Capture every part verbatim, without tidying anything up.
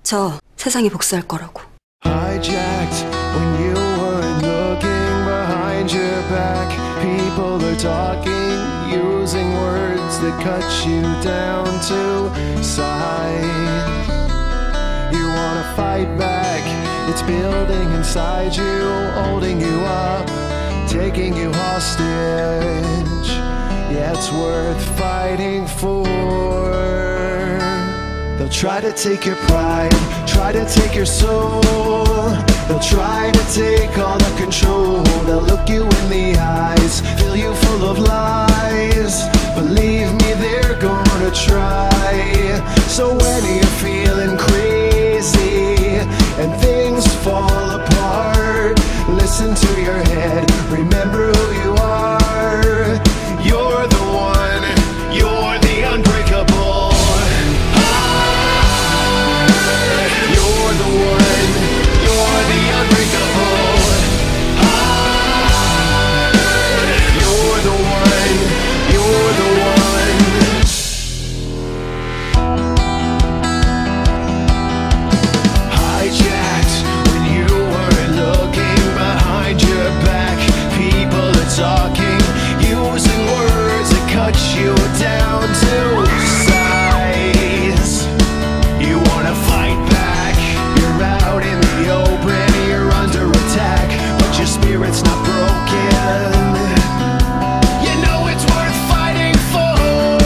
저 세상에 복수할 거라고. Hijacked when you weren't looking behind your back. People are talking, using words that cut you down to size. You wanna fight back, it's building inside you, holding you up, taking you hostage. Yeah, it's worth fighting for. They'll try to take your pride, try to take your soul. They'll try to take all the control. They'll look you in the eyes, fill you full of lies. Believe me, they're gonna try. So when you're feeling crazy and things fall apart, listen to your head, remember who you are. You're the one, you're the unbreakable. You're the one, you're the unbreakable. You're the one, you're the one. Hijacked when you weren't looking behind your back. People are talking, using words that cut you down to size. You wanna fight back, you're out in the open, you're under attack, but your spirit's not broken. You know it's worth fighting for.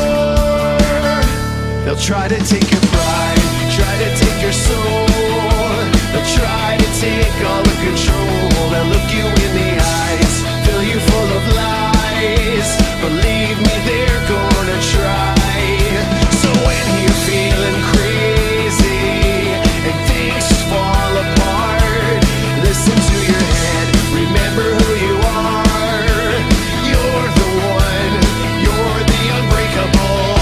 They'll try to take your pride, try to take your soul. They'll try to take all the control. They'll look you in the eyes, fill you full of lies. Believe me, they're gonna try. So when you're feeling crazy and things fall apart, listen to your head, remember who you are. You're the one, you're the unbreakable.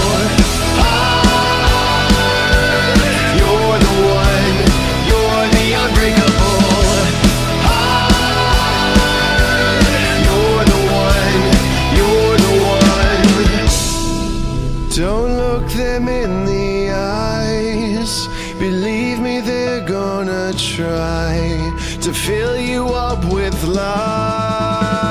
Ah, you're the one, you're the unbreakable. Ah, you're the one, you're the one. Don't look them in the eyes, believe me, they're gonna try to fill you up with lies.